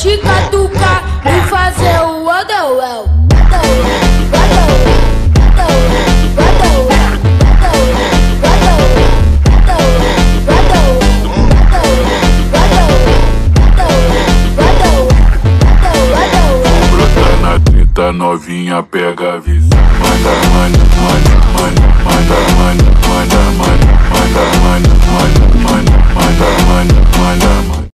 te catucar e fazer o Wonderwell. Novinha pega a visão. Manda, manda, manda, manda, manda, manda, manda, manda, manda, manda, manda, manda, manda, manda, manda, manda.